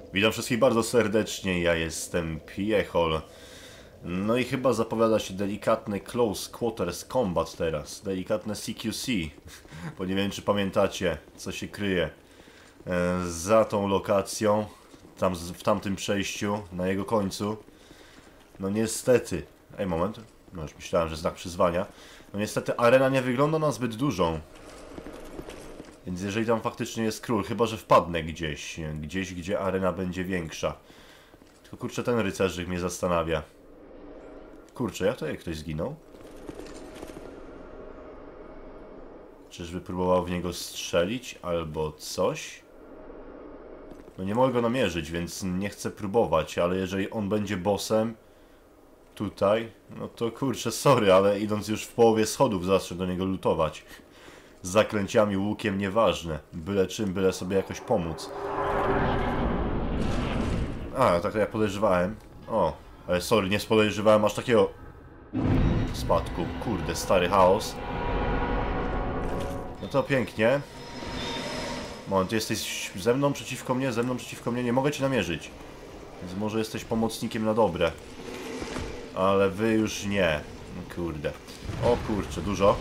Witam wszystkich bardzo serdecznie, ja jestem Piechol. No i chyba zapowiada się delikatny Close Quarters Combat teraz. Delikatne CQC. Bo nie wiem, czy pamiętacie, co się kryje za tą lokacją, w tamtym przejściu, na jego końcu. No niestety. Ej, moment. No już myślałem, że znak przyzwania. No niestety arena nie wygląda na zbyt dużą. Więc jeżeli tam faktycznie jest król, chyba że wpadnę gdzieś, gdzie arena będzie większa. Tylko kurczę, ten rycerzyk mnie zastanawia. Kurczę, jak to jak ktoś zginął? Czyżby próbował w niego strzelić albo coś? No nie mogę go namierzyć, więc nie chcę próbować, ale jeżeli on będzie bossem tutaj, no to kurczę, sorry, ale idąc już w połowie schodów zacznę do niego lutować. Z zaklęciami, łukiem, nieważne. Byle czym, byle sobie jakoś pomóc. A, tak jak podejrzewałem. O, ale sorry, nie spodejrzewałem aż takiego spadku. Kurde, stary chaos. No to pięknie. Moment, ty jesteś ze mną przeciwko mnie, ze mną przeciwko mnie. Nie mogę cię namierzyć. Więc może jesteś pomocnikiem na dobre. Ale wy już nie. No kurde. O kurczę, dużo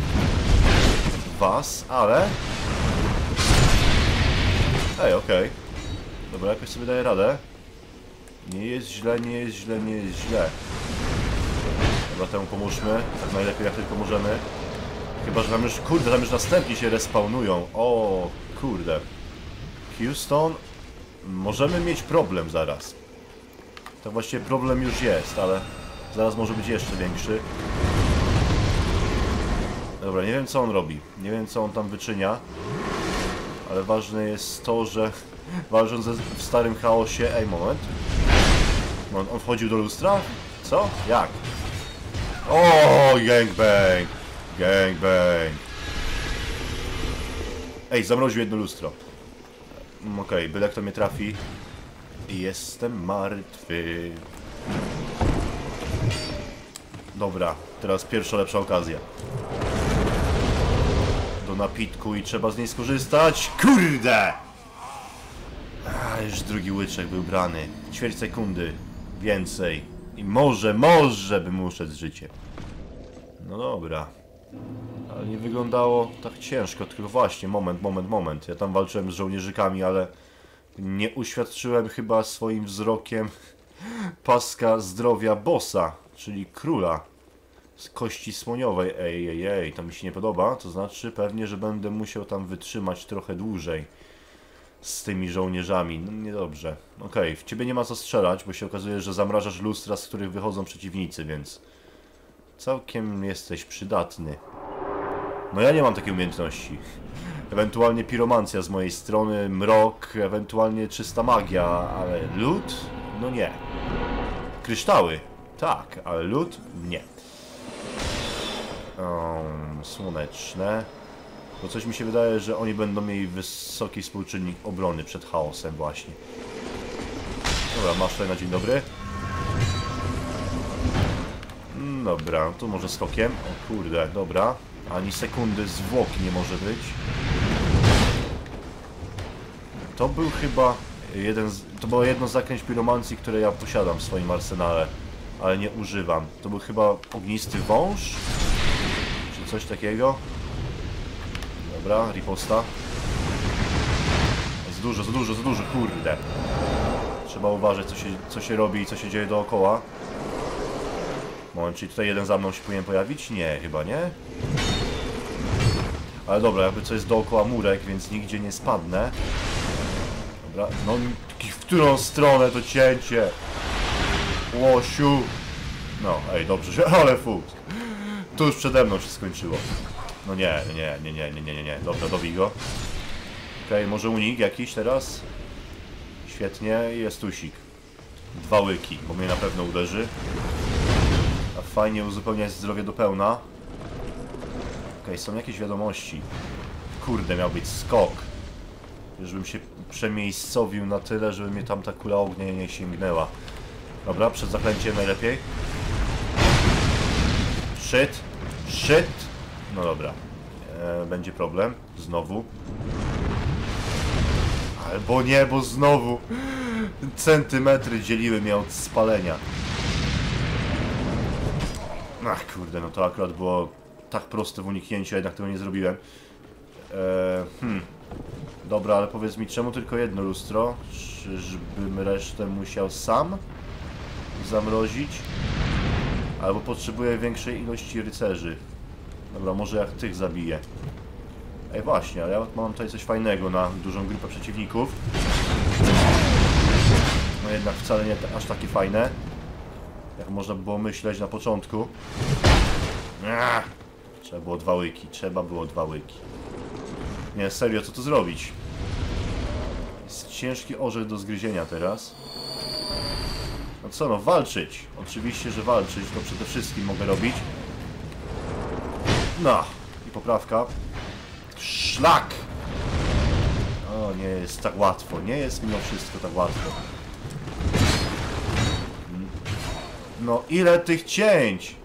was, ale... Ej, okej. Dobra, jakoś sobie daję radę. Nie jest źle, nie jest źle, nie jest źle. Dobra, temu pomóżmy. Tak najlepiej jak tylko możemy. Chyba, że tam już... Kurde, tam już następni się respawnują. O, kurde. Houston... Możemy mieć problem zaraz. To właściwie problem już jest, ale... Zaraz może być jeszcze większy. Dobra, nie wiem co on robi, nie wiem co on tam wyczynia, ale ważne jest to, że walcząc w starym chaosie... Ej, moment. On wchodził do lustra? Co? Jak? O, gangbang! Gangbang! Ej, zamroził jedno lustro. Okej, byle kto mnie trafi. Jestem martwy. Dobra, teraz pierwsza lepsza okazja do napitku i trzeba z niej skorzystać. Kurde! A, już drugi łyczek był brany. Ćwierć sekundy. Więcej. I może bym uszedł z życiem. No dobra. Ale nie wyglądało tak ciężko, tylko właśnie, moment. Ja tam walczyłem z żołnierzykami, ale nie uświadczyłem chyba swoim wzrokiem paska zdrowia bossa, czyli króla. Z kości słoniowej. Ej, to mi się nie podoba. To znaczy pewnie, że będę musiał tam wytrzymać trochę dłużej z tymi żołnierzami. No niedobrze. Okej, w ciebie nie ma co strzelać, bo się okazuje, że zamrażasz lustra, z których wychodzą przeciwnicy, więc całkiem jesteś przydatny. No ja nie mam takiej umiejętności. Ewentualnie piromancja z mojej strony, mrok, ewentualnie czysta magia, ale lód? No nie. Kryształy? Tak, ale lód? Nie. Słoneczne. Bo coś mi się wydaje, że oni będą mieli wysoki współczynnik obrony przed chaosem właśnie. Dobra, masz tutaj na dzień dobry. Dobra, tu może skokiem. O kurde, dobra. Ani sekundy zwłoki nie może być. To był chyba to było jedno z zaklęć piromancji, które ja posiadam w swoim arsenale, ale nie używam. To był chyba ognisty wąż? Czy coś takiego? Dobra, riposta. Za dużo, kurde. Trzeba uważać, co się robi i co się dzieje dookoła. Moment, czyli tutaj jeden za mną się powinien pojawić? Nie, chyba nie. Ale dobra, jakby coś jest dookoła murek, więc nigdzie nie spadnę. Dobra, no w którą stronę to cięcie? Łosiu! No, ej, dobrze, ale fuks. Tu już przede mną się skończyło. No nie. Dobra, dobij go. Okej, może unik jakiś teraz? Świetnie, jest usik. 2 łyki, bo mnie na pewno uderzy. A fajnie uzupełniać zdrowie do pełna. Okej, są jakieś wiadomości. Kurde, miał być skok. Żebym się przemiejscowił na tyle, żeby mnie tam ta kula ognia nie sięgnęła. Dobra, przed zaklęciem najlepiej. Shit. No dobra. Będzie problem. Znowu. Albo nie, bo znowu. Centymetry dzieliły mnie od spalenia. Ach kurde, no to akurat było tak proste w uniknięciu, a jednak tego nie zrobiłem. Dobra, ale powiedz mi, czemu tylko jedno lustro? Czyżbym resztę musiał sam zamrozić? Albo potrzebuję większej ilości rycerzy. Dobra, może jak tych zabiję. Ej, właśnie, ale ja mam tutaj coś fajnego na dużą grupę przeciwników. No jednak wcale nie aż takie fajne, jak można było myśleć na początku. Trzeba było 2 łyki, trzeba było 2 łyki. Nie, serio, co tu zrobić? Jest ciężki orzech do zgryzienia teraz. No co, no walczyć. Oczywiście, że walczyć to przede wszystkim mogę robić. No, i poprawka. Szlak! O, nie jest tak łatwo. Nie jest mimo wszystko tak łatwo. No, ile tych cięć?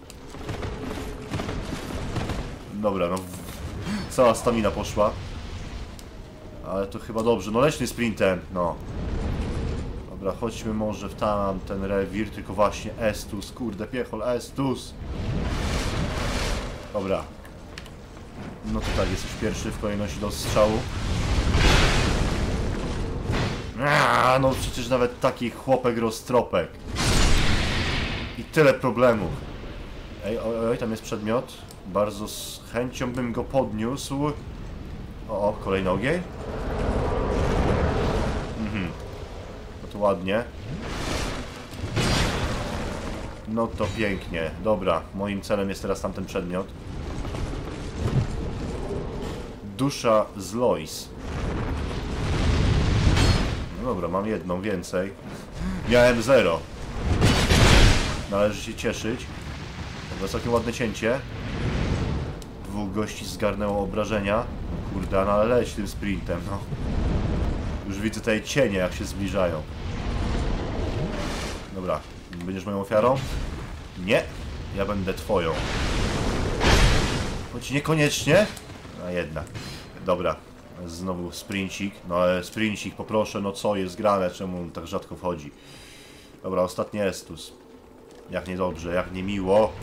Dobra, no... Cała stamina poszła. Ale to chyba dobrze. No, leśny sprintem, no. Dobra, chodźmy może w tamten rewir, tylko właśnie Estus, kurde, piechol, Estus. Dobra. No to tak, jesteś pierwszy w kolejności do strzału. No przecież nawet taki chłopek roztropek. I tyle problemów. Ej, oj, tam jest przedmiot. Bardzo z chęcią bym go podniósł. O, kolejny ogień. No to ładnie. No to pięknie. Dobra, moim celem jest teraz tamten przedmiot. Dusza z Lois. No dobra, mam jedną więcej. Miałem 0. Należy się cieszyć. Dobra, całkiem ładne cięcie. 2 gości zgarnęło obrażenia. Kurde, no ale leć tym sprintem, no. Już widzę tutaj cienie, jak się zbliżają. Dobra, będziesz moją ofiarą? Nie, ja będę twoją. Choć niekoniecznie. A jednak. Dobra, znowu sprincik. No ale sprincik, poproszę, no co jest grane, czemu on tak rzadko wchodzi? Dobra, ostatni Estus. Jak niedobrze, jak niemiło.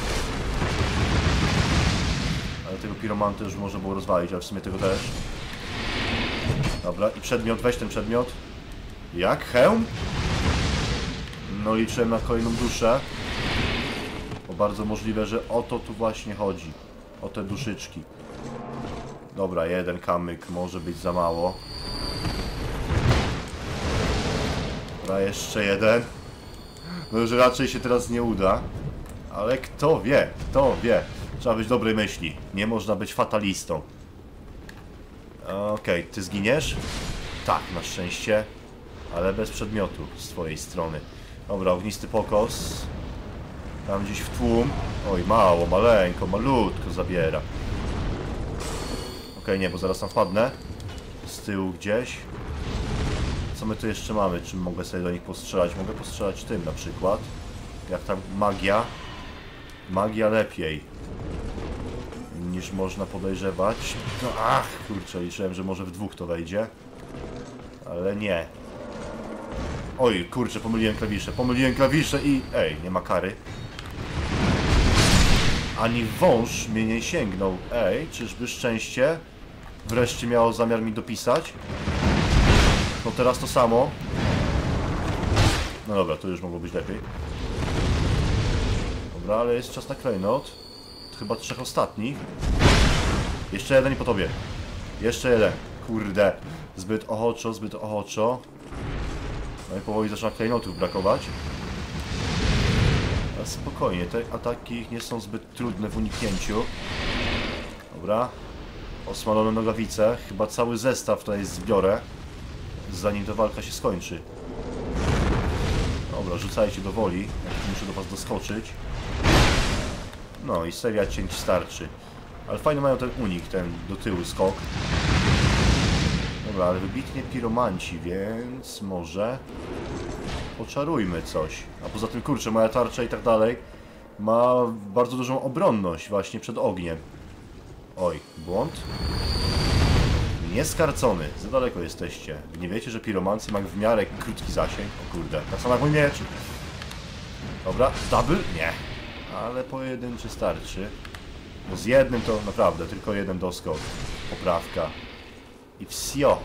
Ale tego piromanta już można było rozwalić, ale w sumie tego też. Dobra, i przedmiot, weź ten przedmiot. Jak? Hełm? No liczyłem na kolejną duszę. Bo bardzo możliwe, że o to tu właśnie chodzi. O te duszyczki. Dobra, jeden kamyk może być za mało. Dobra, jeszcze jeden. No już raczej się teraz nie uda. Ale kto wie, kto wie. Trzeba być dobrej myśli. Nie można być fatalistą. Okej, ty zginiesz? Tak, na szczęście. Ale bez przedmiotu z twojej strony. Dobra, ognisty pokos. Tam gdzieś w tłum. Oj, mało, maleńko, malutko zabiera. Okej, nie, bo zaraz tam wpadnę. Z tyłu gdzieś. Co my tu jeszcze mamy? Czym mogę sobie do nich postrzelać? Mogę postrzelać tym na przykład. Jak tam magia. Magia lepiej niż można podejrzewać. No ach, kurczę, liczyłem, że może w 2 to wejdzie. Ale nie. Oj, kurczę, pomyliłem klawisze i... Ej, nie ma kary. Ani wąż mnie nie sięgnął. Ej, czyżby szczęście wreszcie miało zamiar mi dopisać? No teraz to samo. No dobra, to już mogło być lepiej. Dobra, ale jest czas na klejnot. Chyba 3 ostatnich. Jeszcze jeden i po tobie. Jeszcze jeden. Kurde. Zbyt ochoczo, zbyt ochoczo. No i powoli zaczyna klejnotów brakować. Ale spokojnie, te ataki nie są zbyt trudne w uniknięciu. Dobra. Osmalone nogawice. Chyba cały zestaw tutaj zbiorę, zanim ta walka się skończy. Dobra, rzucajcie do woli. Jak muszę do was doskoczyć. No i seria cięć starczy. Ale fajnie mają ten unik, ten do tyłu skok. Dobra, ale wybitnie piromanci, więc może poczarujmy coś. A poza tym, kurczę, moja tarcza i tak dalej ma bardzo dużą obronność właśnie przed ogniem. Oj, błąd? Nieskarcony. Za daleko jesteście. Wy nie wiecie, że piromancy ma w miarę krótki zasięg? O kurde. Tak samo jak mój miecz. Dobra. Double? Nie. Ale pojedynczy starczy. Bo z jednym to naprawdę tylko jeden doskok. Poprawka. I wsio.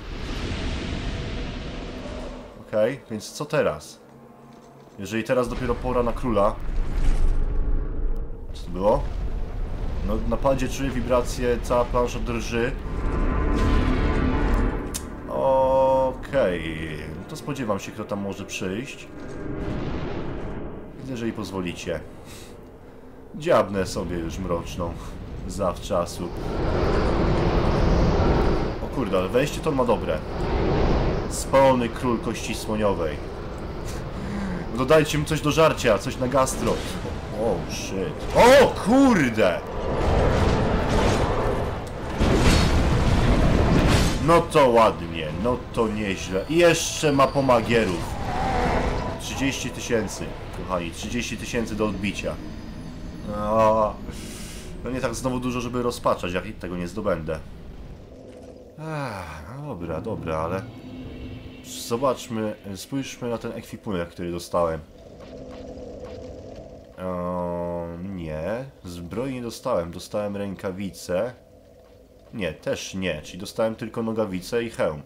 Okej, więc co teraz? Jeżeli teraz dopiero pora na króla. Co to było? No na padzie czuję wibrację, cała plansza drży. Okej, no to spodziewam się, kto tam może przyjść. Jeżeli pozwolicie. Dziabnę sobie już mroczną. Zawczasu. O kurde, ale wejście to ma dobre. Spalony król kości słoniowej. Dodajcie mu coś do żarcia, coś na gastro. O, shit. O kurde! No to ładnie, no to nieźle. I jeszcze ma pomagierów. 30 000, kochani, 30 000 do odbicia. No nie tak znowu dużo, żeby rozpaczać, jak i tego nie zdobędę. No dobra, dobra, ale... Zobaczmy, spójrzmy na ten ekwipunek, który dostałem. Nie, zbroi nie dostałem, dostałem rękawice. Nie, też nie, czyli dostałem tylko nogawice i hełm.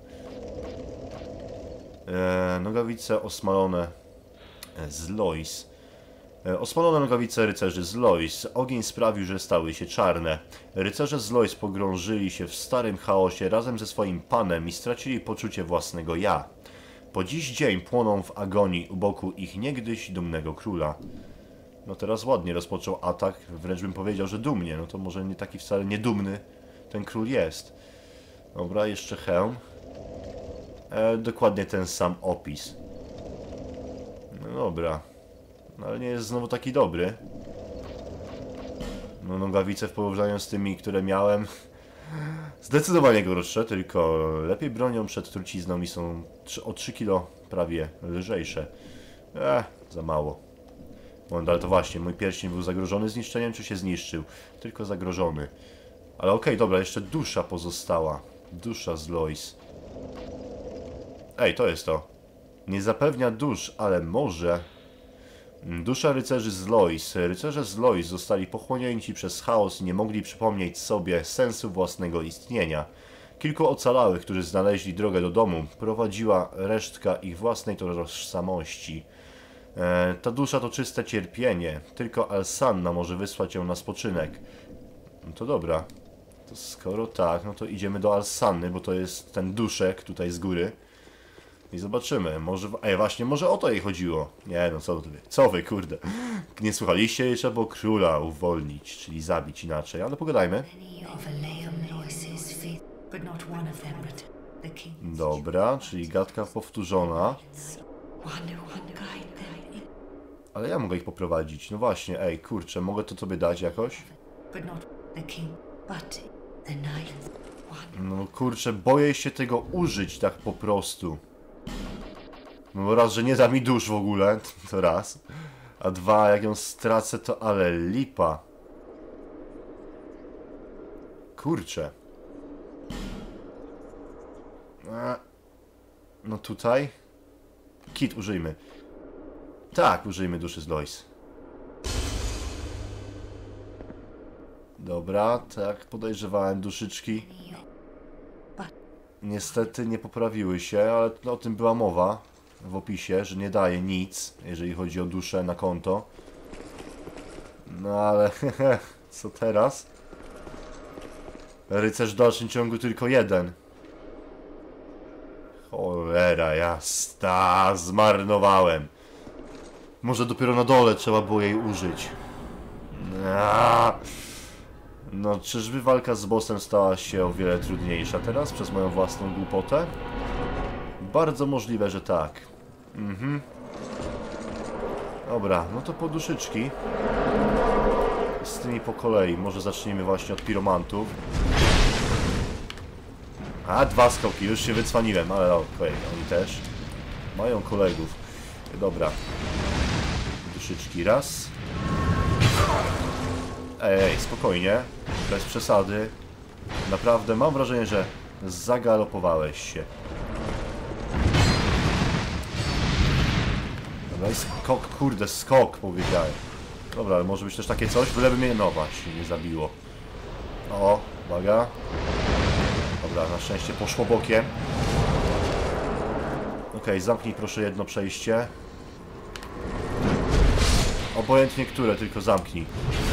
Nogawice osmalone z Lois. Osmalone nogawice rycerzy z Lois. Ogień sprawił, że stały się czarne. Rycerze z Lois pogrążyli się w starym chaosie razem ze swoim panem i stracili poczucie własnego ja. Po dziś dzień płoną w agonii u boku ich niegdyś dumnego króla. No teraz ładnie rozpoczął atak, wręcz bym powiedział, że dumnie. No to może nie taki wcale niedumny ten król jest. Dobra, jeszcze hełm. Dokładnie ten sam opis. No dobra. No, ale nie jest znowu taki dobry. No nogawice w porównaniu z tymi, które miałem, zdecydowanie gorsze, tylko lepiej bronią przed trucizną i są o 3 kilo prawie lżejsze. Za mało. Moment, ale to właśnie, mój pierścień był zagrożony zniszczeniem, czy się zniszczył? Tylko zagrożony. Ale okej, dobra, jeszcze dusza pozostała. Dusza z Lois. Ej, to jest to. Nie zapewnia dusz, ale może... Dusza rycerzy z Lois. Rycerze z Lois zostali pochłonięci przez chaos i nie mogli przypomnieć sobie sensu własnego istnienia. Kilku ocalałych, którzy znaleźli drogę do domu, prowadziła resztka ich własnej tożsamości. Ta dusza to czyste cierpienie. Tylko Alsanna może wysłać ją na spoczynek. No to dobra. To skoro tak, no to idziemy do Alsanny, bo to jest ten duszek tutaj z góry. I zobaczymy, może... właśnie, może o to jej chodziło. Nie, no co wy, kurde. Nie słuchaliście, jej trzeba było króla uwolnić, czyli zabić inaczej, ale pogadajmy. Dobra, czyli gadka powtórzona. Ale ja mogę ich poprowadzić, no właśnie, ej, kurczę, mogę to sobie dać jakoś? No kurczę, boję się tego użyć tak po prostu. No bo raz, że nie da mi dusz w ogóle, to raz. A dwa, jak ją stracę, to ale lipa. Kurczę. No tutaj. Kit użyjmy. Tak, użyjmy duszy z Lois. Dobra, tak podejrzewałem, duszyczki. Niestety nie poprawiły się, ale o tym była mowa w opisie, że nie daje nic, jeżeli chodzi o duszę na konto. No ale co teraz? Rycerz w dalszym ciągu tylko jeden. Cholera jasna, zmarnowałem. Może dopiero na dole trzeba było jej użyć. No, czyżby walka z bossem stała się o wiele trudniejsza teraz przez moją własną głupotę? Bardzo możliwe, że tak. Dobra, no to po duszyczki. Z tymi po kolei. Może zaczniemy właśnie od piromantów. Dwa skoki, już się wycwaniłem, ale okej, oni też mają kolegów. Dobra. Duszyczki, raz. Ej, spokojnie. Bez przesady. Naprawdę mam wrażenie, że Zagalopowałeś się. Dobra, i skok, kurde, skok powiedziałem. Dobra, ale może być też takie coś, byleby mnie, no właśnie, nie zabiło. O, uwaga. Dobra, na szczęście poszło bokiem. Okej, zamknij proszę jedno przejście. Obojętnie które, tylko zamknij.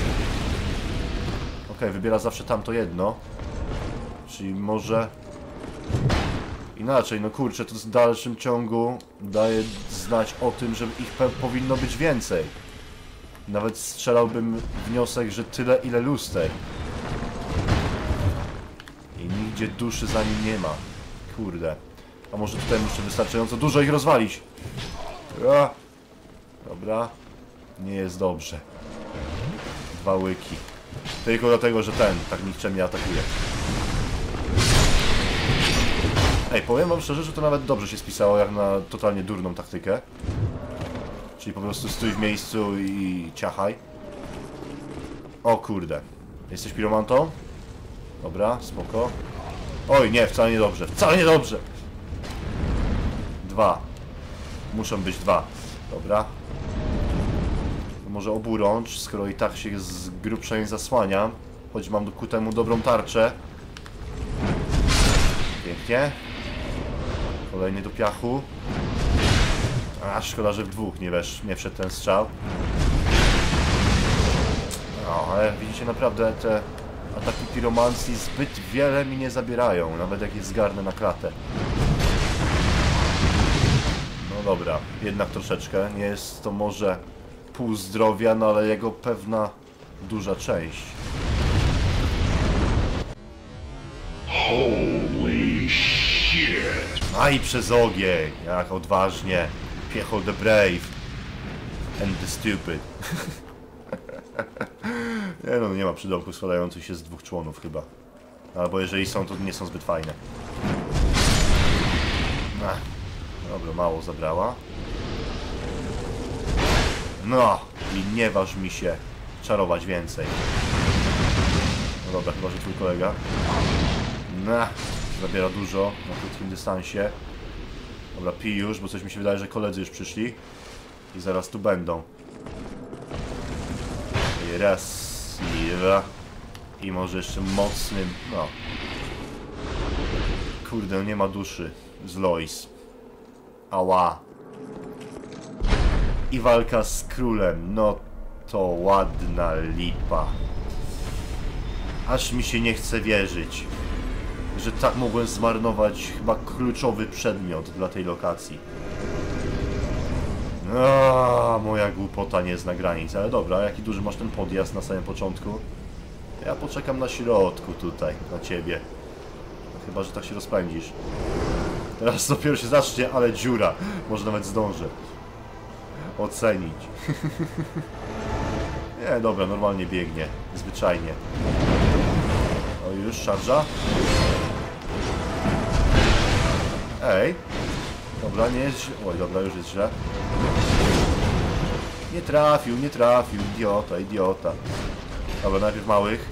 Okej, wybiera zawsze tamto jedno. Czyli może... Inaczej, no kurczę, to w dalszym ciągu daje znać o tym, że ich powinno być więcej. Nawet strzelałbym wniosek, że tyle ile luster. I nigdzie duszy za nim nie ma. Kurde. A może tutaj muszę wystarczająco dużo ich rozwalić. Dobra. Nie jest dobrze. 2 łyki. Tylko dlatego, że ten tak nikczemnie atakuje. Ej, powiem wam szczerze, że to nawet dobrze się spisało jak na totalnie durną taktykę. Czyli po prostu stój w miejscu i ciachaj. O kurde. Jesteś piromantą? Dobra, spoko. Oj, nie, wcale nie dobrze. Wcale nie dobrze! 2. Muszą być 2. Dobra. Może oburącz, skoro i tak się z grubsza nie zasłaniam. Choć mam ku temu dobrą tarczę. Pięknie. Kolejny do piachu. A, szkoda, że w 2 nie wszedł ten strzał. No, ale widzicie, naprawdę te ataki piromancji zbyt wiele mi nie zabierają, nawet jak je zgarnę na klatę. No dobra, jednak troszeczkę. Nie jest to może pół zdrowia, no ale jego pewna duża część. Holy shit! A i przez ogień, jak odważnie. Piechol the brave and the stupid. Nie no, nie ma przydomków składających się z 2 członów chyba. Albo jeżeli są, to nie są zbyt fajne. Dobra, mało zabrała. No, i nie waż mi się czarować więcej. No dobra, chyba że twój kolega. Zabiera dużo na krótkim dystansie. Dobra, pij już, bo coś mi się wydaje, że koledzy już przyszli. I zaraz tu będą. I raz, i dwa. I może jeszcze mocnym, no. Kurde, no nie ma duszy z Lois. Ała. I walka z królem, no to ładna lipa. Aż mi się nie chce wierzyć, że tak mogłem zmarnować chyba kluczowy przedmiot dla tej lokacji. Moja głupota nie zna granic, ale dobra, jaki duży masz ten podjazd na samym początku? Ja poczekam na środku tutaj, na ciebie. No, chyba, że tak się rozpędzisz. Teraz dopiero się zacznie, ale dziura. Może nawet zdążę ocenić. Nie, dobra, normalnie biegnie. Zwyczajnie. O, już szarża. Ej. Dobra, nie jest źle. Oj, dobra, już jest źle. Nie trafił, nie trafił. Idiota, idiota. Dobra, najpierw małych.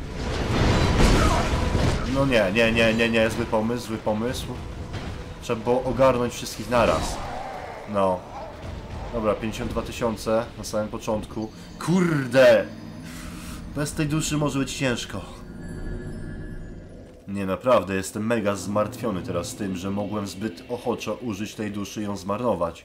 No nie, zły pomysł, zły pomysł. Trzeba było ogarnąć wszystkich naraz. No. Dobra, 52 000 na samym początku. Kurde! Bez tej duszy może być ciężko. Nie, naprawdę, jestem mega zmartwiony teraz tym, że mogłem zbyt ochoczo użyć tej duszy i ją zmarnować.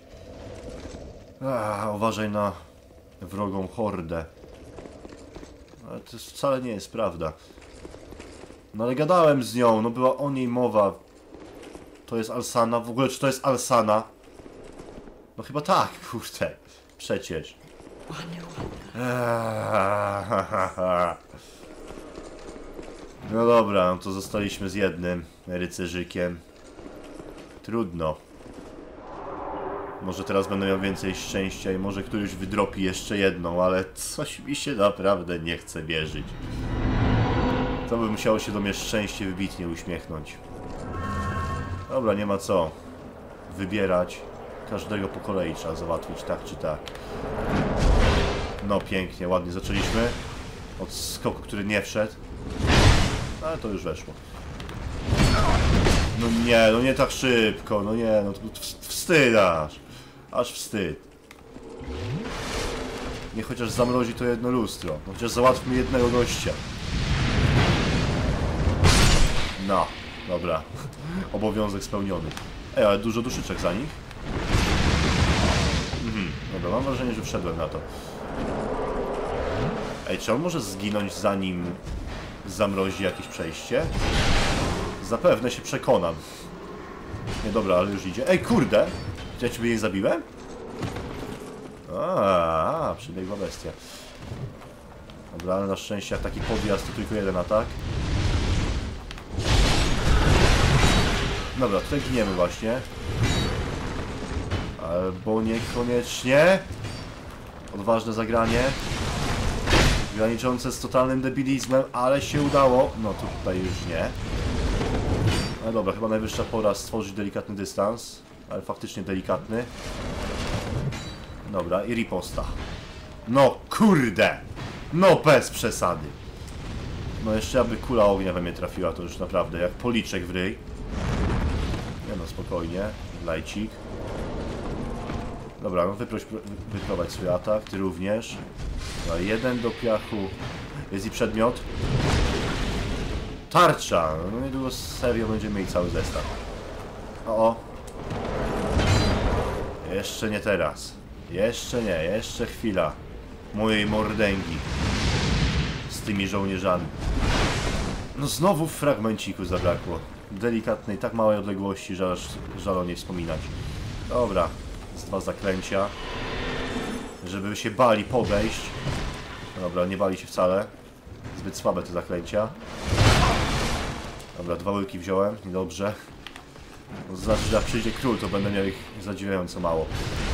Uważaj na wrogą hordę. Ale to wcale nie jest prawda. No ale gadałem z nią, no była o niej mowa. To jest Alsana, w ogóle czy to jest Alsana? No chyba tak, kurde. Przecież. No dobra, no to zostaliśmy z jednym rycerzykiem. Trudno. Może teraz będę miał więcej szczęścia i może któryś wydropi jeszcze jedną, ale coś mi się naprawdę nie chce wierzyć. To by musiało się do mnie szczęście wybitnie uśmiechnąć. Dobra, nie ma co wybierać. Każdego po kolei trzeba załatwić, tak czy tak. No pięknie, ładnie zaczęliśmy. Od skoku, który nie wszedł. Ale to już weszło. No nie tak szybko, no nie, no to wstyd aż. Aż wstyd. Niech chociaż zamrozi to jedno lustro. No chociaż załatwmy jednego gościa. No, dobra. Obowiązek spełniony. Ej, ale dużo duszyczek za nich. Dobra, mam wrażenie, że wszedłem na to. Ej, czy on może zginąć, zanim zamrozi jakieś przejście? Zapewne się przekonam. Nie, dobra, ale już idzie. Ej, kurde! Czy ja ciebie jej zabiłem? Przybiegła bestia. Dobra, ale na szczęście jak taki podjazd to tylko jeden atak. Dobra, tutaj giniemy właśnie. Albo niekoniecznie. Odważne zagranie. Graniczące z totalnym debilizmem, ale się udało. No to tutaj już nie. No dobra, chyba najwyższa pora stworzyć delikatny dystans. Ale faktycznie delikatny. Dobra, i riposta. No kurde! No bez przesady. No jeszcze aby kula ognia we mnie trafiła, to już naprawdę jak policzek w ryj. Nie no, spokojnie. Lajcik. Dobra, no wyprowadź swój atak, ty również. Dobra, jeden do piachu. Jest i przedmiot. Tarcza! No niedługo serio będziemy mieli cały zestaw. O. Jeszcze nie teraz. Jeszcze nie, jeszcze chwila mojej mordęgi z tymi żołnierzami. No znowu fragmenciku zabrakło. Delikatnej, tak małej odległości, że aż żal o niej wspominać. Dobra, z dwa zaklęcia. Żeby się bali podejść. Dobra, nie bali się wcale. Zbyt słabe te zaklęcia. Dobra, dwa łyki wziąłem, niedobrze. To znaczy, że jak przyjdzie król, to będę miał ich zadziwiająco mało.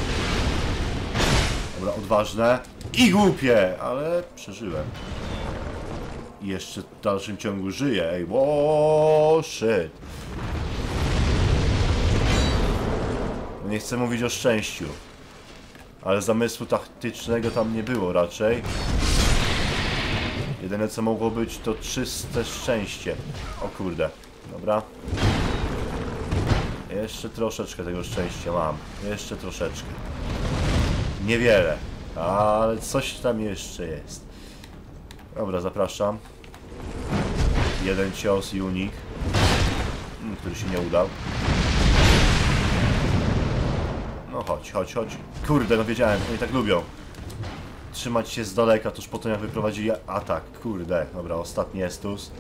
Dobra, odważne i głupie, ale przeżyłem. I jeszcze w dalszym ciągu żyję, ej, wow, shit. No nie chcę mówić o szczęściu, ale zamysłu taktycznego tam nie było raczej. Jedyne co mogło być to czyste szczęście. O kurde, dobra. Jeszcze troszeczkę tego szczęścia mam, jeszcze troszeczkę. Niewiele, ale coś tam jeszcze jest. Dobra, zapraszam. Jeden cios i unik, który się nie udał. No chodź, chodź, chodź. Kurde, no wiedziałem, oni tak lubią trzymać się z daleka, tuż po tym jak wyprowadzili atak. Kurde, dobra, ostatni estus.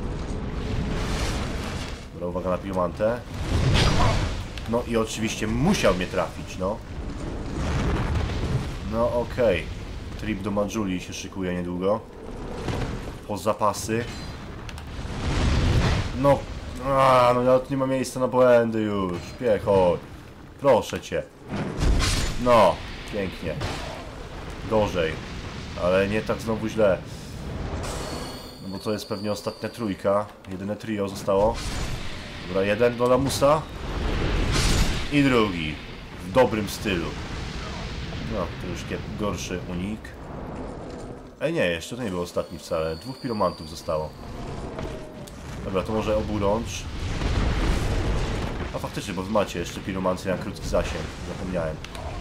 Dobra, uwaga na piromantę. No i oczywiście musiał mnie trafić, no. No okej. Trip do Majuli się szykuje niedługo. Po zapasy. No. No ja nie ma miejsca na błędy już. Piechot. Proszę cię. No. Pięknie. Gorzej. Ale nie tak znowu źle. No bo to jest pewnie ostatnia trójka. Jedyne trio zostało. Dobra, jeden do lamusa. I drugi. W dobrym stylu. No, to już gorszy unik. Ej nie, jeszcze to nie był ostatni wcale. Dwóch piromantów zostało. Dobra, to może oburącz. A faktycznie, bo wy macie jeszcze piromancję na krótki zasięg. Zapomniałem.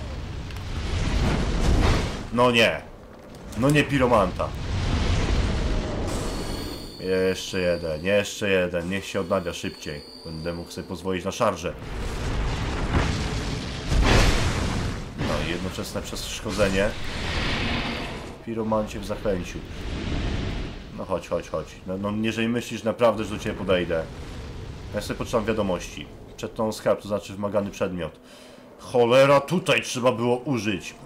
No nie. No nie piromanta. Jeszcze jeden, jeszcze jeden. Niech się odnawia szybciej. Będę mógł sobie pozwolić na szarżę. No i jednoczesne przeszkodzenie. Piromancie w zaklęciu. No chodź, chodź, chodź. No jeżeli myślisz naprawdę, że do ciebie podejdę. Ja sobie poczytam wiadomości. Przed tą skarb, to znaczy wymagany przedmiot. Cholera, tutaj trzeba było użyć.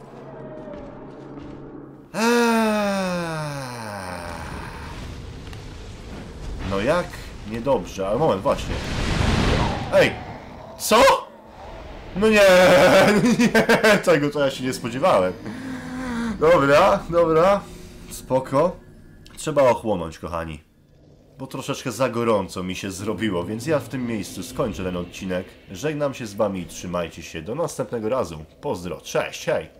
No jak? Niedobrze, ale moment, właśnie. Ej! Co? No nie, nie, tego to ja się nie spodziewałem. Dobra, dobra, spoko. Trzeba ochłonąć, kochani. Bo troszeczkę za gorąco mi się zrobiło, więc ja w tym miejscu skończę ten odcinek. Żegnam się z wami i trzymajcie się do następnego razu. Pozdro, cześć, hej!